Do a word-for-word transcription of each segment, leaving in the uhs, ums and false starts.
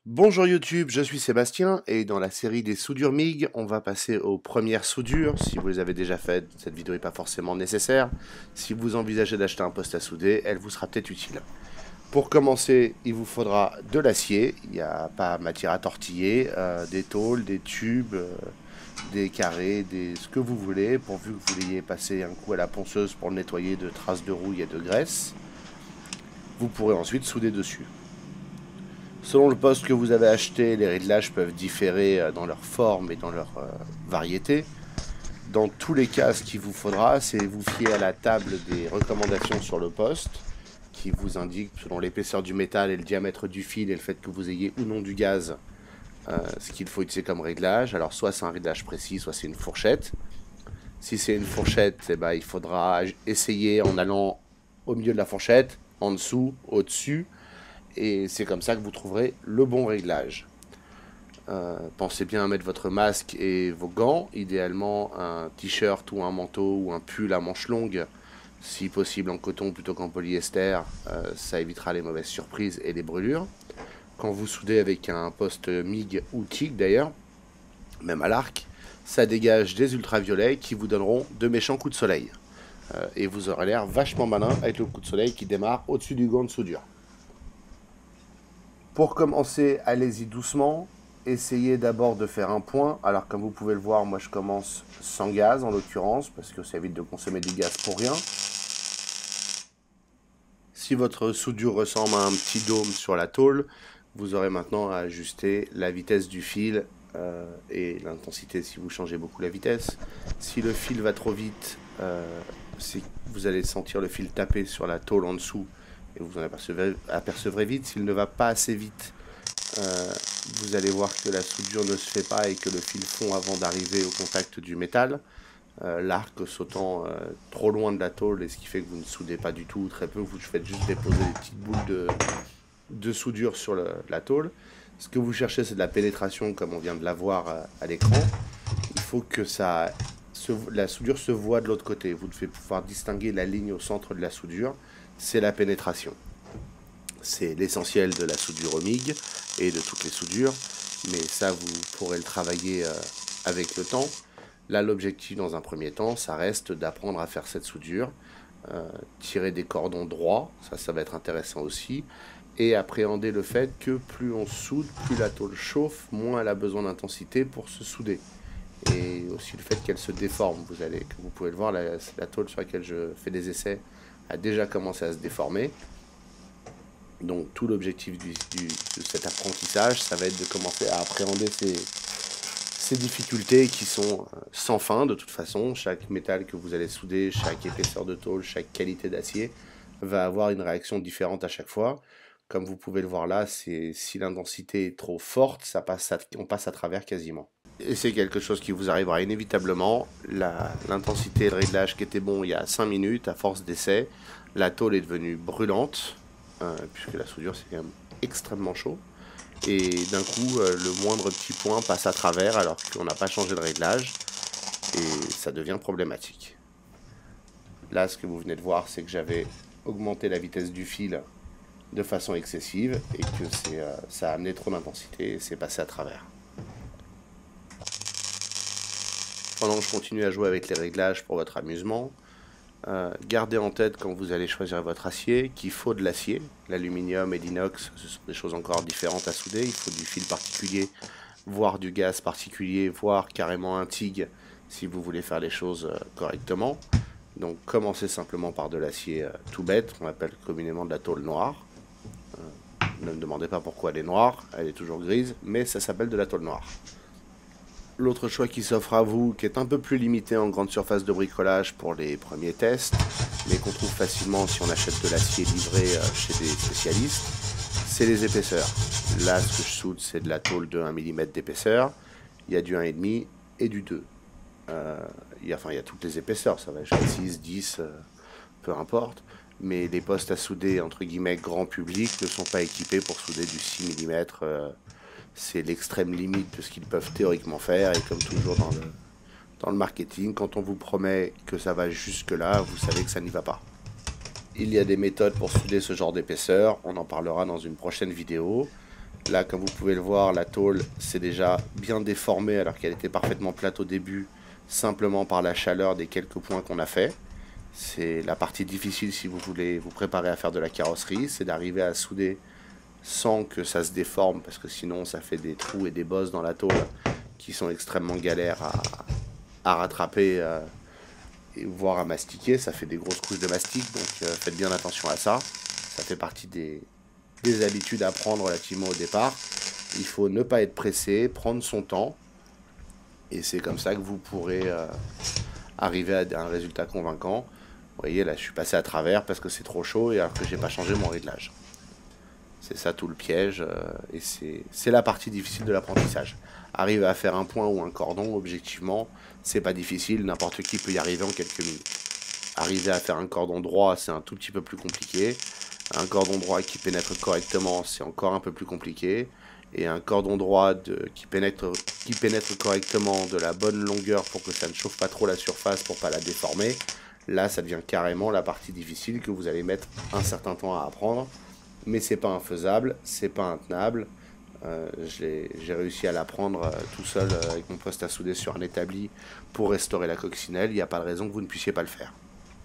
Bonjour YouTube, je suis Sébastien et dans la série des soudures M I G, on va passer aux premières soudures. Si vous les avez déjà faites, cette vidéo n'est pas forcément nécessaire. Si vous envisagez d'acheter un poste à souder, elle vous sera peut-être utile. Pour commencer, il vous faudra de l'acier, il n'y a pas matière à tortiller, euh, des tôles, des tubes, euh, des carrés, des... ce que vous voulez, pourvu que vous l'ayez passé un coup à la ponceuse pour le nettoyer de traces de rouille et de graisse. Vous pourrez ensuite souder dessus. Selon le poste que vous avez acheté, les réglages peuvent différer dans leur forme et dans leur euh, variété. Dans tous les cas, ce qu'il vous faudra, c'est vous fier à la table des recommandations sur le poste, qui vous indique, selon l'épaisseur du métal et le diamètre du fil et le fait que vous ayez ou non du gaz, euh, ce qu'il faut utiliser comme réglage. Alors soit c'est un réglage précis, soit c'est une fourchette. Si c'est une fourchette, eh ben, il faudra essayer en allant au milieu de la fourchette, en dessous, au-dessus, et c'est comme ça que vous trouverez le bon réglage. Euh, pensez bien à mettre votre masque et vos gants, idéalement un t-shirt ou un manteau ou un pull à manches longues, si possible en coton plutôt qu'en polyester, euh, ça évitera les mauvaises surprises et les brûlures. Quand vous soudez avec un poste M I G ou T I G d'ailleurs, même à l'arc, ça dégage des ultraviolets qui vous donneront de méchants coups de soleil. Euh, et vous aurez l'air vachement malin avec le coup de soleil qui démarre au-dessus du gant de soudure. Pour commencer, allez-y doucement. Essayez d'abord de faire un point. Alors comme vous pouvez le voir, moi je commence sans gaz en l'occurrence, parce que ça évite de consommer du gaz pour rien. Si votre soudure ressemble à un petit dôme sur la tôle, vous aurez maintenant à ajuster la vitesse du fil euh, et l'intensité si vous changez beaucoup la vitesse. Si le fil va trop vite, euh, vous allez sentir le fil taper sur la tôle en dessous et vous en apercevrez, apercevrez vite. S'il ne va pas assez vite, euh, vous allez voir que la soudure ne se fait pas et que le fil fond avant d'arriver au contact du métal. Euh, l'arc sautant euh, trop loin de la tôle, et ce qui fait que vous ne soudez pas du tout ou très peu, vous faites juste déposer des petites boules de, de soudure sur le, la tôle. Ce que vous cherchez, c'est de la pénétration comme on vient de la voir à, à l'écran. Il faut que ça, se, la soudure se voit de l'autre côté. Vous devez pouvoir distinguer la ligne au centre de la soudure. C'est la pénétration. C'est l'essentiel de la soudure au M I G et de toutes les soudures, mais ça vous pourrez le travailler euh, avec le temps. Là, l'objectif dans un premier temps, ça reste d'apprendre à faire cette soudure, euh, tirer des cordons droits, ça, ça va être intéressant aussi, et appréhender le fait que plus on soude, plus la tôle chauffe, moins elle a besoin d'intensité pour se souder. Et aussi le fait qu'elle se déforme. Vous allez, comme vous pouvez le voir, la, la tôle sur laquelle je fais des essais a déjà commencé à se déformer. Donc tout l'objectif du, du, de cet apprentissage, ça va être de commencer à appréhender ces, ces difficultés qui sont sans fin de toute façon. Chaque métal que vous allez souder, chaque épaisseur de tôle, chaque qualité d'acier va avoir une réaction différente à chaque fois. Comme vous pouvez le voir là, si l'intensité est trop forte, ça passe à, on passe à travers quasiment. Et c'est quelque chose qui vous arrivera inévitablement. L'intensité et le réglage qui était bon il y a cinq minutes, à force d'essai, la tôle est devenue brûlante, euh, puisque la soudure c'est quand même extrêmement chaud. Et d'un coup, euh, le moindre petit point passe à travers alors qu'on n'a pas changé de réglage. Et ça devient problématique. Là, ce que vous venez de voir, c'est que j'avais augmenté la vitesse du fil de façon excessive et que euh, ça a amené trop d'intensité et c'est passé à travers. Pendant que je continue à jouer avec les réglages pour votre amusement, euh, gardez en tête quand vous allez choisir votre acier qu'il faut de l'acier. L'aluminium et l'inox, ce sont des choses encore différentes à souder. Il faut du fil particulier, voire du gaz particulier, voire carrément un T I G si vous voulez faire les choses euh, correctement. Donc commencez simplement par de l'acier euh, tout bête, qu'on appelle communément de la tôle noire. Euh, ne me demandez pas pourquoi elle est noire, elle est toujours grise, mais ça s'appelle de la tôle noire. L'autre choix qui s'offre à vous, qui est un peu plus limité en grande surface de bricolage pour les premiers tests, mais qu'on trouve facilement si on achète de l'acier livré chez des spécialistes, c'est les épaisseurs. Là, ce que je soude, c'est de la tôle de un millimètre d'épaisseur. Il y a du un virgule cinq et du deux. Euh, il y a, enfin, il y a toutes les épaisseurs, ça va jusqu'à six, dix, euh, peu importe. Mais les postes à souder, entre guillemets, grand public, ne sont pas équipés pour souder du six millimètres. Euh, c'est l'extrême limite de ce qu'ils peuvent théoriquement faire. Et comme toujours dans le, dans le marketing, quand on vous promet que ça va jusque-là, vous savez que ça n'y va pas. Il y a des méthodes pour souder ce genre d'épaisseur, on en parlera dans une prochaine vidéo. Là, comme vous pouvez le voir, la tôle s'est déjà bien déformée alors qu'elle était parfaitement plate au début, simplement par la chaleur des quelques points qu'on a fait. C'est la partie difficile si vous voulez vous préparer à faire de la carrosserie, c'est d'arriver à souder sans que ça se déforme, parce que sinon ça fait des trous et des bosses dans la tôle qui sont extrêmement galères à, à rattraper euh, et voire à mastiquer. Ça fait des grosses couches de mastic, donc euh, faites bien attention à ça. Ça fait partie des, des habitudes à prendre relativement au départ. Il faut ne pas être pressé, prendre son temps, et c'est comme ça que vous pourrez euh, arriver à un résultat convaincant. Vous voyez, là je suis passé à travers parce que c'est trop chaud et alors que j'ai pas changé mon réglage. C'est ça tout le piège, euh, et c'est la partie difficile de l'apprentissage. Arriver à faire un point ou un cordon, objectivement, c'est pas difficile, n'importe qui peut y arriver en quelques minutes. Arriver à faire un cordon droit, c'est un tout petit peu plus compliqué. Un cordon droit qui pénètre correctement, c'est encore un peu plus compliqué. Et un cordon droit de, qui, pénètre, qui pénètre correctement de la bonne longueur pour que ça ne chauffe pas trop la surface pour pas la déformer, là ça devient carrément la partie difficile que vous allez mettre un certain temps à apprendre. Mais c'est pas infaisable, c'est pas intenable. Euh, j'ai réussi à l'apprendre euh, tout seul euh, avec mon poste à souder sur un établi pour restaurer la coccinelle. Il n'y a pas de raison que vous ne puissiez pas le faire.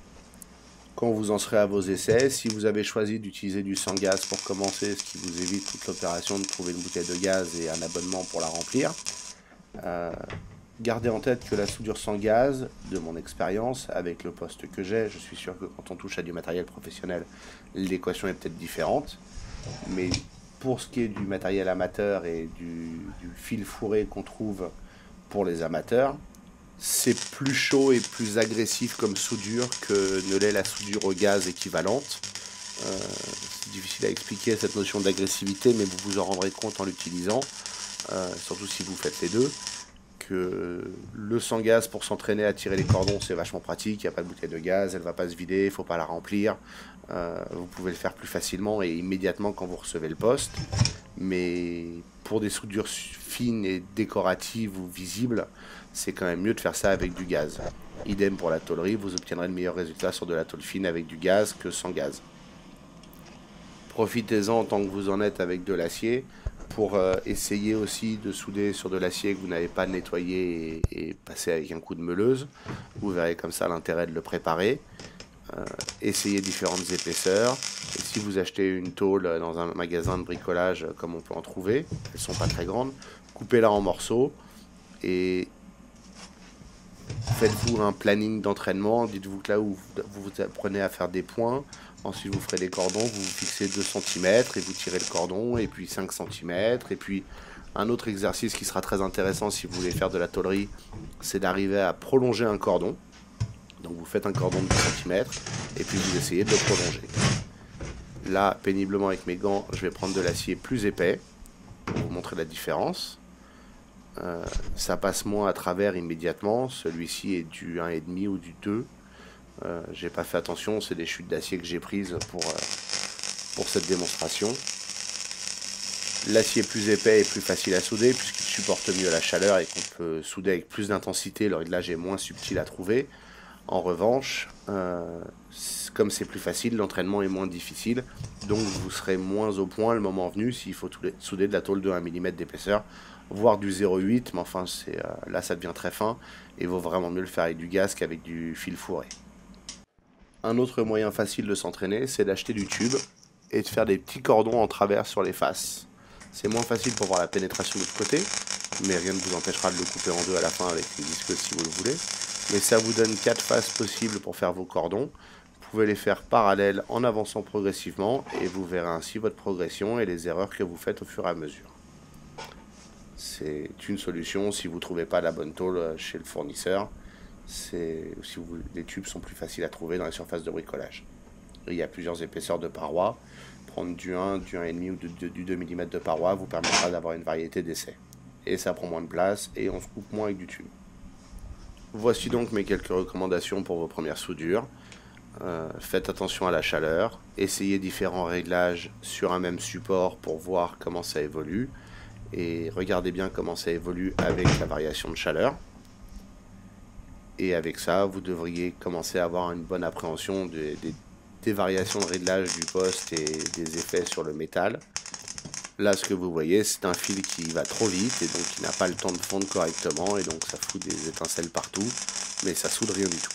Quand vous en serez à vos essais, si vous avez choisi d'utiliser du sans gaz pour commencer, ce qui vous évite toute l'opération de trouver une bouteille de gaz et un abonnement pour la remplir, euh, gardez en tête que la soudure sans gaz, de mon expérience, avec le poste que j'ai, je suis sûr que quand on touche à du matériel professionnel, l'équation est peut-être différente. Mais pour ce qui est du matériel amateur et du, du fil fourré qu'on trouve pour les amateurs, c'est plus chaud et plus agressif comme soudure que ne l'est la soudure au gaz équivalente. Euh, c'est difficile à expliquer cette notion d'agressivité, mais vous vous en rendrez compte en l'utilisant, euh, surtout si vous faites les deux. Que le sans gaz pour s'entraîner à tirer les cordons, c'est vachement pratique, il n'y a pas de bouteille de gaz, elle ne va pas se vider, il ne faut pas la remplir, euh, vous pouvez le faire plus facilement et immédiatement quand vous recevez le poste. Mais pour des soudures fines et décoratives ou visibles, c'est quand même mieux de faire ça avec du gaz. Idem pour la tôlerie, vous obtiendrez le meilleur résultat sur de la tôle fine avec du gaz que sans gaz. Profitez-en tant que vous en êtes avec de l'acier, pour euh, essayer aussi de souder sur de l'acier que vous n'avez pas nettoyé et, et passer avec un coup de meuleuse. Vous verrez comme ça l'intérêt de le préparer. Euh, essayez différentes épaisseurs. Et si vous achetez une tôle dans un magasin de bricolage comme on peut en trouver, elles ne sont pas très grandes, coupez-la en morceaux et faites-vous un planning d'entraînement. Dites-vous que là où vous vous apprenez à faire des points, ensuite vous ferez des cordons, vous vous fixez deux centimètres et vous tirez le cordon, et puis cinq centimètres. Et puis un autre exercice qui sera très intéressant si vous voulez faire de la tôlerie, c'est d'arriver à prolonger un cordon. Donc vous faites un cordon de deux centimètres et puis vous essayez de le prolonger. Là, péniblement avec mes gants, je vais prendre de l'acier plus épais pour vous montrer la différence. Euh, ça passe moins à travers immédiatement, celui-ci est du un virgule cinq ou du deux. Euh, j'ai pas fait attention, c'est des chutes d'acier que j'ai prises pour, euh, pour cette démonstration. L'acier plus épais est plus facile à souder puisqu'il supporte mieux la chaleur et qu'on peut souder avec plus d'intensité, le réglage est moins subtil à trouver. En revanche, euh, comme c'est plus facile, l'entraînement est moins difficile, donc vous serez moins au point le moment venu s'il faut souder de la tôle de un millimètre d'épaisseur, voire du zéro virgule huit, mais enfin c'est, euh, là ça devient très fin et il vaut vraiment mieux le faire avec du gaz qu'avec du fil fourré. Un autre moyen facile de s'entraîner, c'est d'acheter du tube et de faire des petits cordons en travers sur les faces. C'est moins facile pour voir la pénétration de l'autre côté, mais rien ne vous empêchera de le couper en deux à la fin avec une disqueuse si vous le voulez. Mais ça vous donne quatre faces possibles pour faire vos cordons. Vous pouvez les faire parallèles en avançant progressivement et vous verrez ainsi votre progression et les erreurs que vous faites au fur et à mesure. C'est une solution si vous ne trouvez pas la bonne tôle chez le fournisseur. Si vous, les tubes sont plus faciles à trouver dans les surfaces de bricolage. Il y a plusieurs épaisseurs de parois. Prendre du un, du un virgule cinq ou du deux millimètres de paroi vous permettra d'avoir une variété d'essais. Et ça prend moins de place et on se coupe moins avec du tube. Voici donc mes quelques recommandations pour vos premières soudures. Euh, faites attention à la chaleur, essayez différents réglages sur un même support pour voir comment ça évolue et regardez bien comment ça évolue avec la variation de chaleur. Et avec ça, vous devriez commencer à avoir une bonne appréhension des, des, des variations de réglage du poste et des effets sur le métal. Là, ce que vous voyez, c'est un fil qui va trop vite et donc qui n'a pas le temps de fondre correctement et donc ça fout des étincelles partout, mais ça soude rien du tout.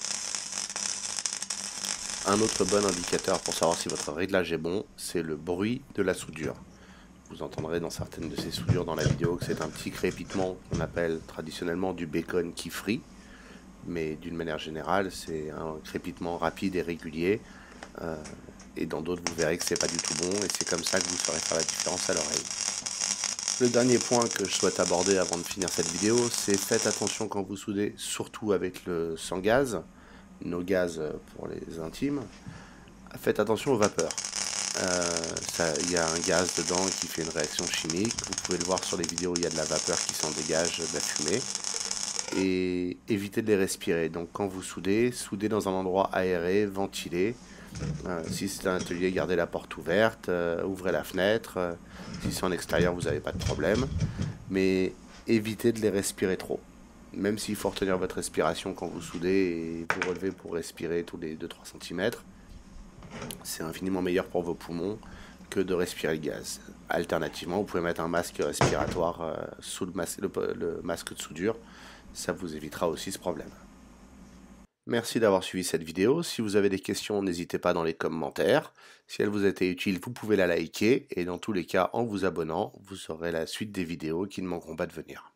Un autre bon indicateur pour savoir si votre réglage est bon, c'est le bruit de la soudure. Vous entendrez dans certaines de ces soudures dans la vidéo que c'est un petit crépitement qu'on appelle traditionnellement du bacon qui frit, mais d'une manière générale, c'est un crépitement rapide et régulier. Euh, et dans d'autres, vous verrez que c'est pas du tout bon, et c'est comme ça que vous saurez faire la différence à l'oreille. Le dernier point que je souhaite aborder avant de finir cette vidéo, c'est faites attention quand vous soudez, surtout avec le sans gaz, nos gaz pour les intimes. Faites attention aux vapeurs. Euh, il y a un gaz dedans qui fait une réaction chimique. Vous pouvez le voir sur les vidéos, il y a de la vapeur qui s'en dégage, de la fumée. Et évitez de les respirer. Donc quand vous soudez, soudez dans un endroit aéré, ventilé. Euh, si c'est un atelier, gardez la porte ouverte, euh, ouvrez la fenêtre. Euh, si c'est en extérieur, vous n'avez pas de problème. Mais évitez de les respirer trop. Même s'il faut retenir votre respiration quand vous soudez et vous relevez pour respirer tous les deux à trois centimètres, c'est infiniment meilleur pour vos poumons que de respirer le gaz. Alternativement, vous pouvez mettre un masque respiratoire euh, sous le masque, le, le masque de soudure. Ça vous évitera aussi ce problème. Merci d'avoir suivi cette vidéo. Si vous avez des questions, n'hésitez pas dans les commentaires. Si elle vous a été utile, vous pouvez la liker. Et dans tous les cas, en vous abonnant, vous aurez la suite des vidéos qui ne manqueront pas de venir.